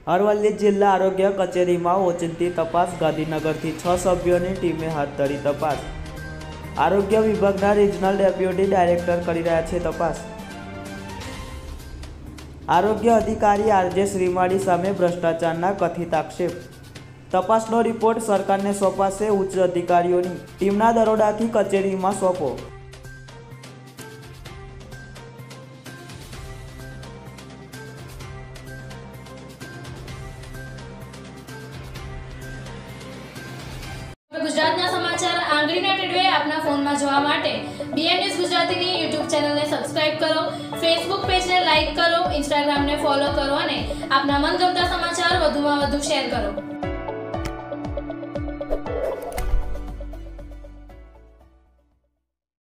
અરવલ્લી જિલ્લા આરોગ્ય કચેરીમાં ઓચિંતી તપાસ ગાંધીનગરથી 6 સભ્યોની ટીમે હાથ ધરી તપાસ। આરોગ્ય વિભાગના રિજનલ ડેપ્યુટી ડાયરેક્ટર કરી રહ્યા છે તપાસ। આરોગ્ય અધિકારી આરજે શ્રીમાળી સામે ભ્રષ્ટાચારના કથિત આક્ષેપ। તપાસનો રિપોર્ટ સરકારને સોંપાશે। ઉચ્ચ અધિકારીઓની ટીમના દરોડાથી કચેરીમાં સોંપો। ગુજરાતના સમાચાર આંગળીના ટેડવે આપના ફોનમાં જોવા માટે બીએન ન્યૂઝ ગુજરાતીની યુટ્યુબ ચેનલને સબસ્ક્રાઇબ કરો, ફેસબુક પેજને લાઇક કરો, ઇન્સ્ટાગ્રામને ફોલો કરો અને આપના મનગમતા સમાચાર વધુમાં વધુ શેર કરો।